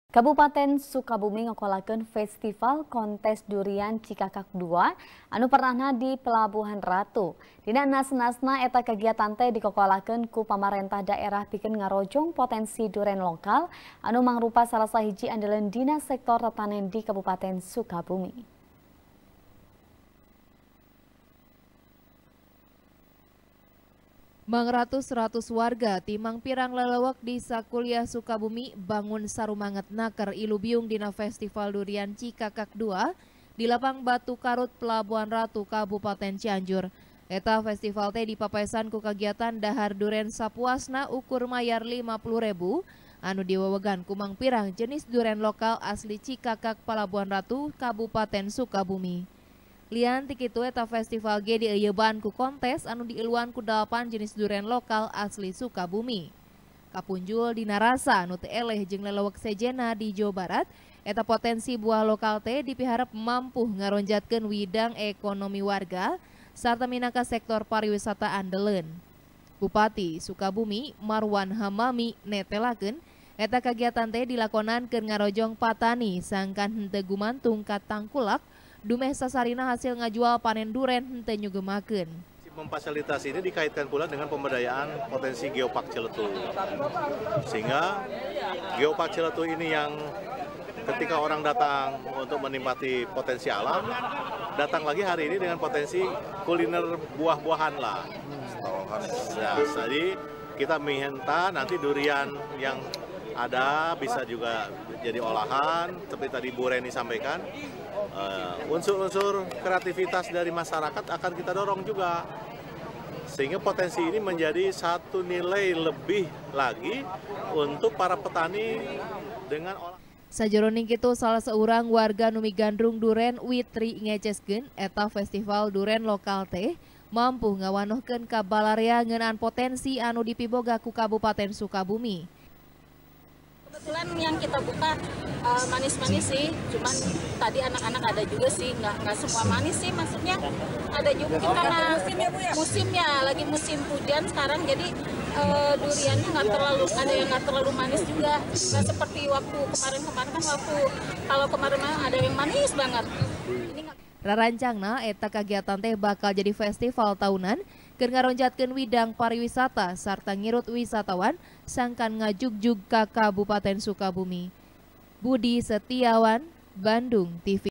Kabupaten Sukabumi ngokolakeun festival kontes durian Cikakak 2 anu pernahna di Pelabuhan Ratu. Dina nas-nasna eta kegiatan teh dikokolakeun ku pamarentah daerah pikeun ngarojong potensi duren lokal anu mangrupa salah sahiji andalan dina sektor tetanen di Kabupaten Sukabumi. Ratus warga timang pirang lelewek di Sakuliah Sukabumi bangun sarumanget naker ilubiung dina Festival Durian Cikakak 2 di Lapang Batu Karut Pelabuhan Ratu Kabupaten Cianjur. Eta festival teh dipapaesan ku kagiatan dahar duren sapuasna ukur mayar 50.000 anu diwewegan kumang pirang jenis duren lokal asli Cikakak Pelabuhan Ratu Kabupaten Sukabumi. Lian ti kitu eta festival ge dieuyeban ku kontes anu diiluan ku 8 jenis duren lokal asli Sukabumi. Kapunjul dina rasa anu teu eleh jeung lelewek sejena di Jawa Barat, eta potensi buah lokal teh dipiharep mampu ngaronjatkeun widang ekonomi warga sarta minangka sektor pariwisata andeleun. Bupati Sukabumi Marwan Hamami netelakeun eta kagiatan teh dilakonan keur ngarojong patani sangkan henteu gumantung ka tangkulak dumeh sasarina hasil ngajual panen duren henteu nyugemakeun. Memfasilitasi ini dikaitkan pula dengan pemberdayaan potensi geopark Ciletu. Sehingga geopark Ciletu ini yang ketika orang datang untuk menikmati potensi alam, datang lagi hari ini dengan potensi kuliner buah-buahan lah. Nah, jadi kita minta nanti durian yang ada bisa juga jadi olahan, seperti tadi Bu Reni sampaikan. Unsur-unsur kreativitas dari masyarakat akan kita dorong juga, sehingga potensi ini menjadi satu nilai lebih lagi untuk para petani dengan olah. Sajeroning kitu salah seorang warga nu migandrung duren Witri ngeceskeun eta festival duren lokal teh mampu ngawanohkeun ka balarea ngeunaan potensi anu dipiboga ku Kabupaten Sukabumi. Kebetulan yang kita buka manis-manis sih, cuman tadi anak-anak ada juga sih, nggak semua manis sih, maksudnya ada juga mungkin karena musimnya lagi musim hujan sekarang, jadi duriannya nggak terlalu, ada yang nggak terlalu manis juga, nggak seperti waktu kemarin kan kalau kemarin ada yang manis banget. Rarancangna eta kagiatan teh bakal jadi festival tahunan keur ngaronjatkeun widang pariwisata sarta ngirut wisatawan sangkan ngajugjug ka Kabupaten Sukabumi. Budi Setiawan, Bandung TV.